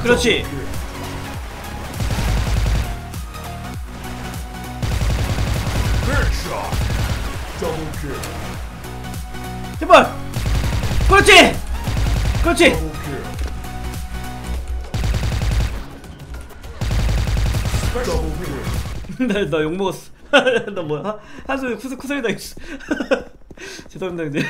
그렇지. 제발. 그렇지. 그렇지. 나 욕먹었어. 나 뭐야? 한숨에 쿠소리 당했어. 죄송합니다 근데.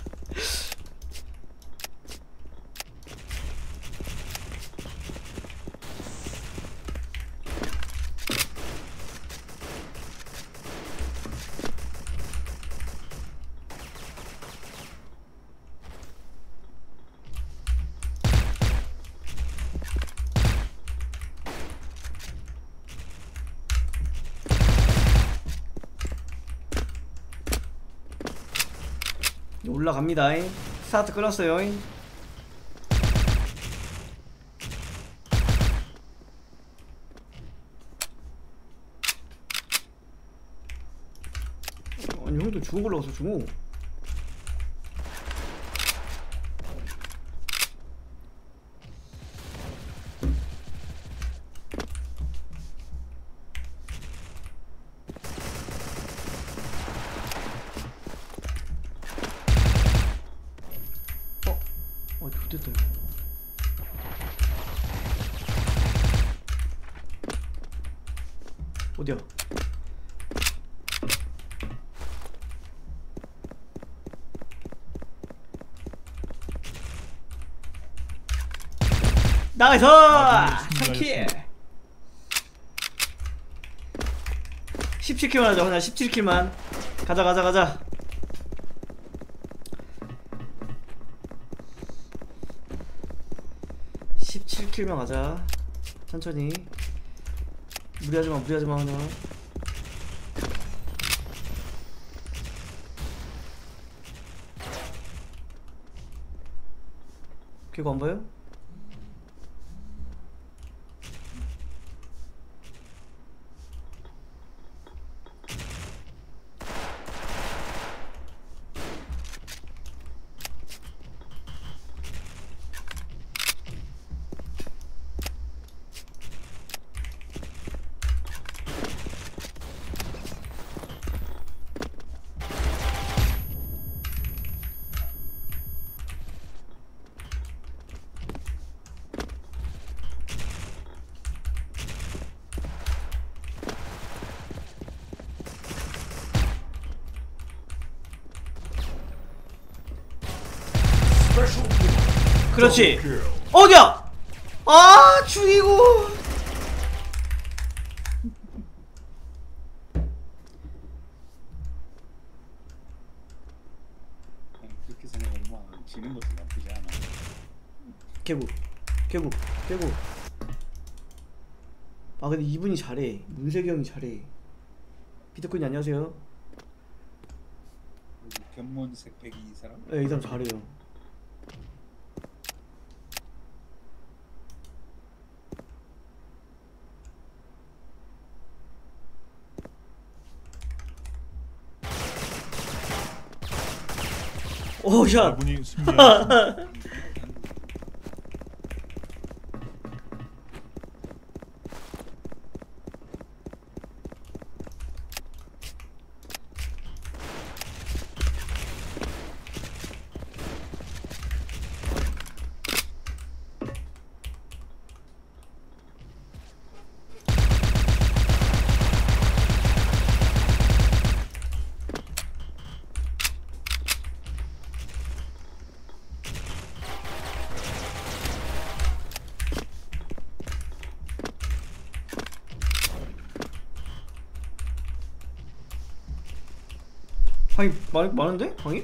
올라갑니다. 스타트 끊었어요. 아니 형도 주먹 올라가서 주먹. 좋됐다 이거. 어디야? 나이스! 3킬! 17킬만 하자. 그냥 17킬만. 가자. 17킬만 가자. 천천히. 무리하지마 하나. 그거 안 봐요? 그렇지. 어디야? 아 죽이고. 그렇게 생각하면 지는 것도 나쁘지 않아. 개구. 아 근데 이분이 잘해. 문세기 형이 잘해. 비트코인 안녕하세요. 견몬 색패기 이 사람? 네, 이 사람 잘해요. 오 샷. 아군이 승리하였습니다. 방이 많은데? 방이?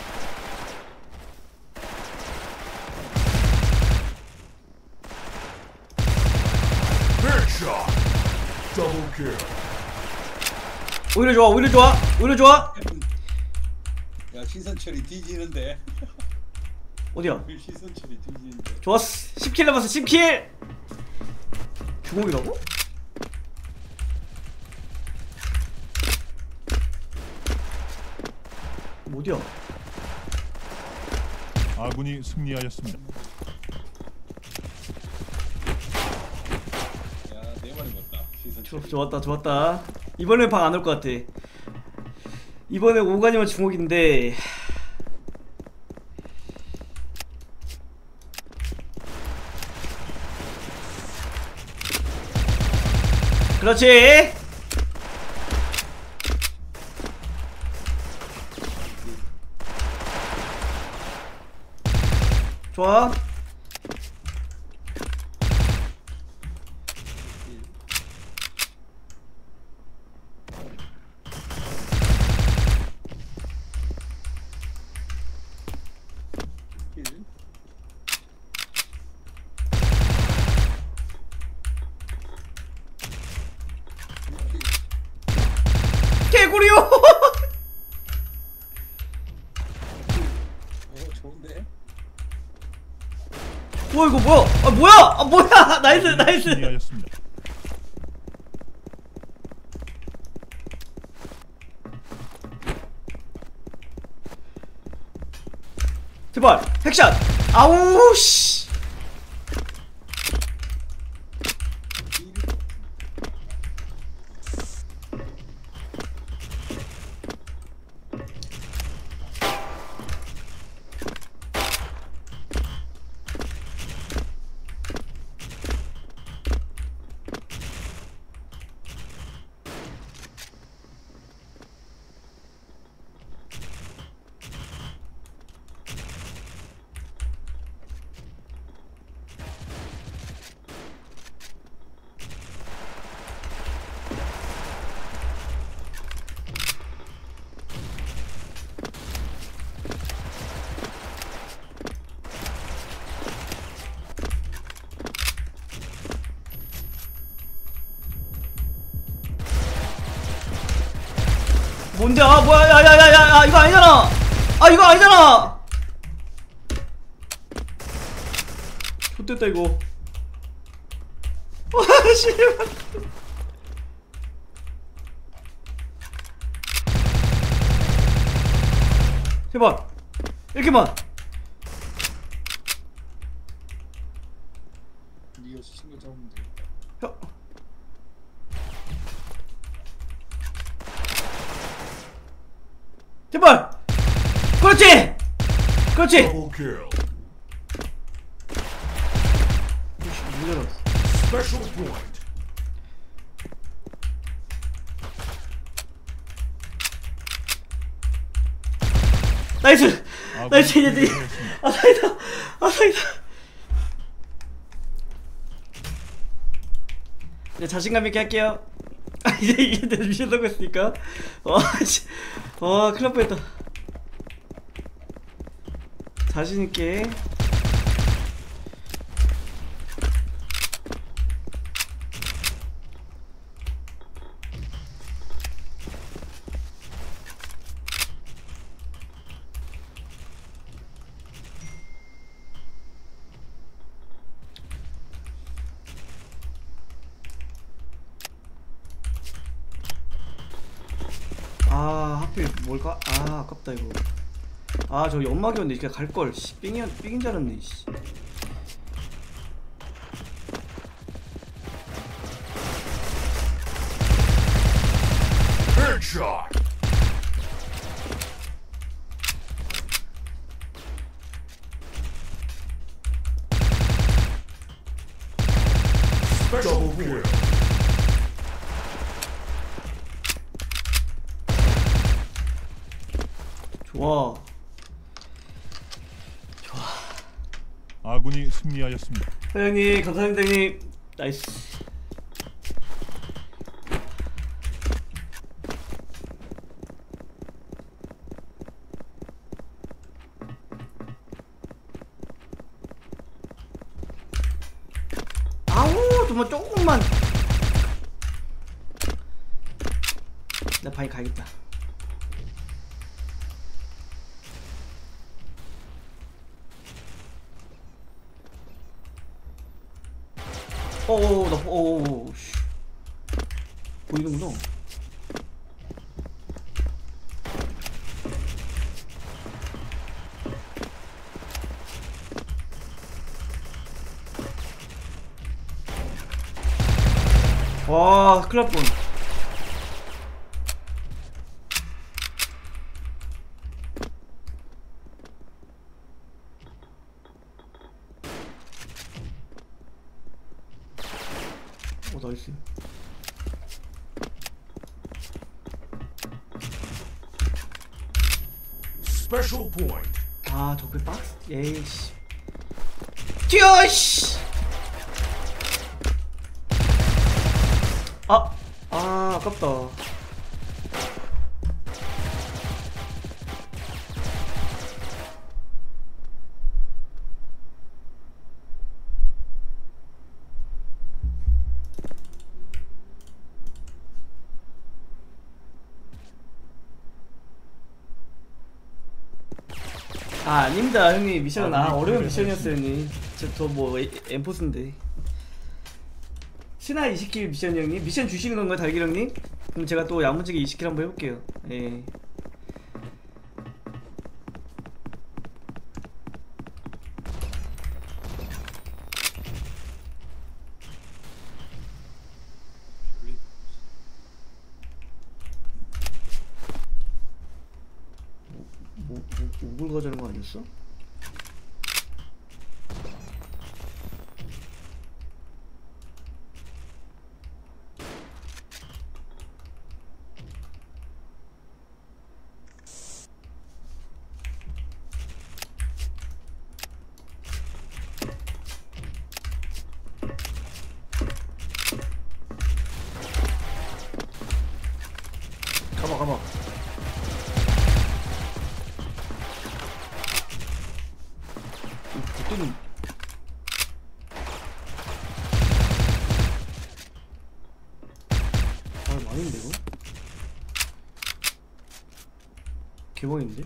오히려 좋아. 야 시선철이 뒤지는데. 어디야? 시선철이 뒤지는데. 좋았어. 10킬 남았어. 10킬. 주먹이라고? 어디야? 아군이 승리하였습니다. 좋았다 좋았다. 이번에 방 안 올 것 같아. 이번에 5간이면 주목인데. 그렇지. 좋아. 개구리요. 좋은데? 뭐야 이거 뭐야? 아 뭐야? 아 뭐야? 나이스 나이스. 승리하였습니다. 제발 핵샷. 아우 씨. 뭔데? 아 뭐야? 야야야야 이거 아니잖아. 아 이거 아니잖아. 좋됐다 이거. 와 씨발. 제발 이렇게만. 니가 친구 잡으면 되겠다. 형. 제발. 그렇지. 그렇지. Double kill. Special point. 나이스. 나이스 이제 승리하였습니다. 아 사이다. 아 사이다. 이제 자신감 있게 할게요. 아 이제 내 미션 하고 있으니까. 씨. 큰일 날 뻔했다. 자신 있게. 아 하필 뭘까? 아 아깝다 이거. 아 저 연막이었는데 그냥 갈걸. 씨 삥인 줄 알았네. 씨. Headshot. Special kill. 좋아. 아군이 승리하였습니다. 사장님 감사합니다 형님. 나이스. 아우 정말 조금만. 나 방에 가야겠다. 어어 씨. 보이는구나. 와 큰일 날 뻔. 오 나이스. Special point. 아 적배 박스? 에이씨 튀어 씨. 아깝다. 아닙니다 형님. 미션은 어려운 미션이었어요 형님. 저뭐 엠포스인데. 신화 20킬 미션 형님. 미션 주시는 건가요 달길 형님? 그럼 제가 또 야무지게 20킬 한번 해볼게요. 예. 우글 가자는 거 아니었어? 가봐. 그때는 망인데 이거? 개망인데?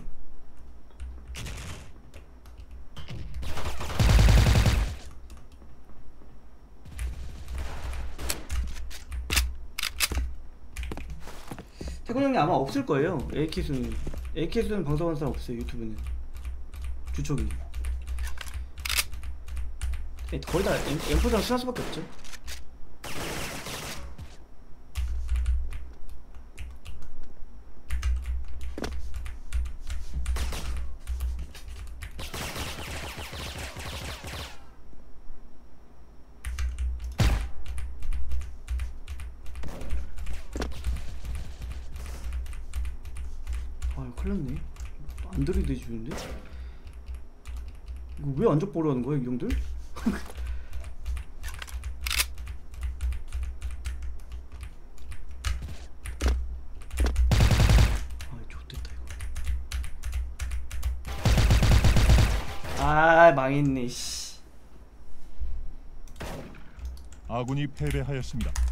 태권 형님 아마 없을 거예요. AK수는 방송하는 사람 없어요. 유튜브는 주촉이. 거의 다 M4랑 신할 수밖에 없죠. 아 큰일났네. 안드로이드 해주는데? 이거 왜 안 적보려 하는 거야 이 형들? 좋됐다 이거. 망했네 씨. 아군이 패배하였습니다.